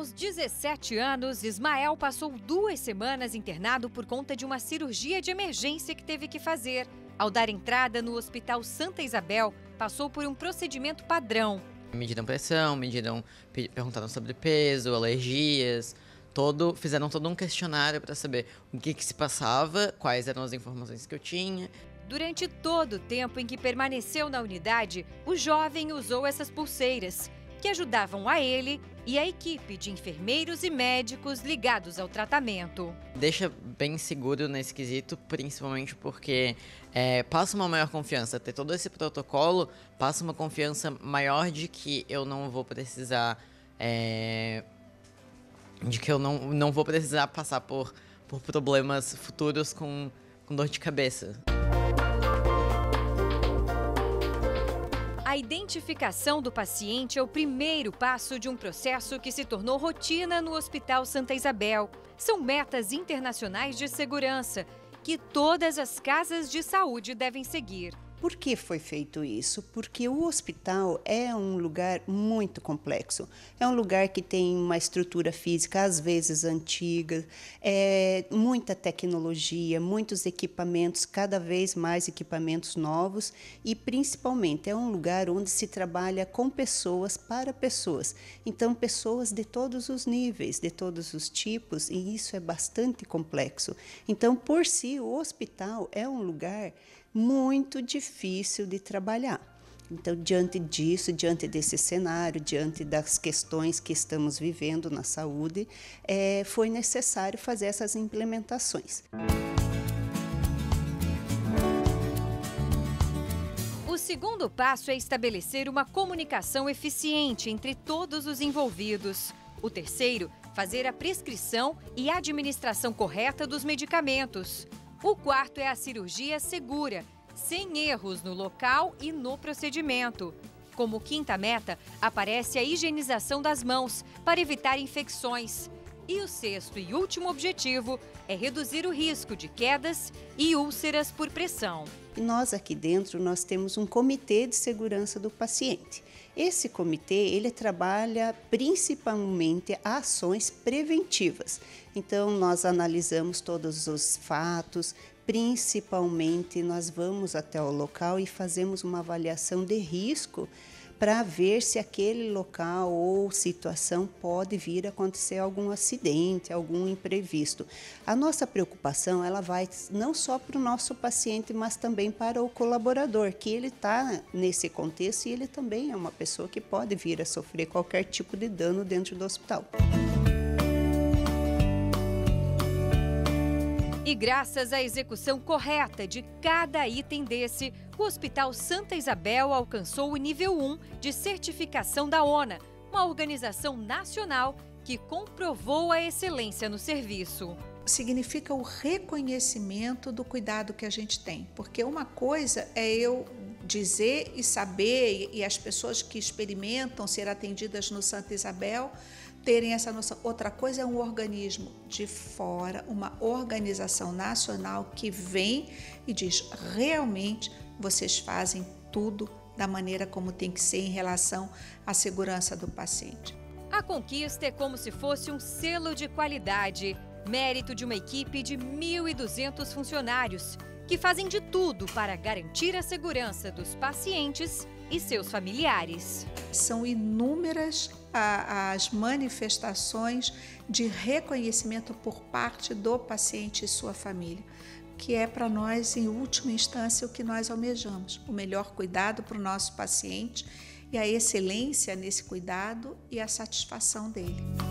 Aos 17 anos, Ismael passou 2 semanas internado por conta de uma cirurgia de emergência que teve que fazer. Ao dar entrada no Hospital Santa Isabel, passou por um procedimento padrão. Mediram pressão, perguntaram sobre peso, alergias, fizeram todo um questionário para saber o que se passava, quais eram as informações que eu tinha. Durante todo o tempo em que permaneceu na unidade, o jovem usou essas pulseiras, que ajudavam a ele e a equipe de enfermeiros e médicos ligados ao tratamento. Deixa bem seguro nesse quesito, principalmente porque passa uma maior confiança. Ter todo esse protocolo passa uma confiança maior de que eu não vou precisar... de que eu não vou precisar passar por problemas futuros com dor de cabeça. A identificação do paciente é o primeiro passo de um processo que se tornou rotina no Hospital Santa Isabel. São metas internacionais de segurança que todas as casas de saúde devem seguir. Por que foi feito isso? Porque o hospital é um lugar muito complexo. É um lugar que tem uma estrutura física, às vezes antiga, muita tecnologia, muitos equipamentos, cada vez mais equipamentos novos e, principalmente, é um lugar onde se trabalha com pessoas para pessoas. Então, pessoas de todos os níveis, de todos os tipos, e isso é bastante complexo. Então, por si, o hospital é um lugar muito difícil de trabalhar. Então, diante disso, diante desse cenário, diante das questões que estamos vivendo na saúde, foi necessário fazer essas implementações. O segundo passo é estabelecer uma comunicação eficiente entre todos os envolvidos. O terceiro, fazer a prescrição e administração correta dos medicamentos. O quarto é a cirurgia segura, sem erros no local e no procedimento. Como quinta meta, aparece a higienização das mãos para evitar infecções. E o sexto e último objetivo é reduzir o risco de quedas e úlceras por pressão. E nós aqui dentro, nós temos um comitê de segurança do paciente. Esse comitê, ele trabalha principalmente ações preventivas. Então, nós analisamos todos os fatos, principalmente nós vamos até o local e fazemos uma avaliação de risco para ver se aquele local ou situação pode vir a acontecer algum acidente, algum imprevisto. A nossa preocupação, ela vai não só para o nosso paciente, mas também para o colaborador, que ele está nesse contexto e ele também é uma pessoa que pode vir a sofrer qualquer tipo de dano dentro do hospital. E graças à execução correta de cada item desse, o Hospital Santa Isabel alcançou o nível 1 de certificação da ONA, uma organização nacional que comprovou a excelência no serviço. Significa o reconhecimento do cuidado que a gente tem, porque uma coisa é eu dizer e saber, e as pessoas que experimentam ser atendidas no Santa Isabel terem essa noção. Outra coisa é um organismo de fora, uma organização nacional que vem e diz, realmente vocês fazem tudo da maneira como tem que ser em relação à segurança do paciente. A conquista é como se fosse um selo de qualidade, mérito de uma equipe de 1.200 funcionários, que fazem de tudo para garantir a segurança dos pacientes e seus familiares. São inúmeras as manifestações de reconhecimento por parte do paciente e sua família, que é para nós, em última instância, o que nós almejamos, o melhor cuidado para o nosso paciente e a excelência nesse cuidado e a satisfação dele.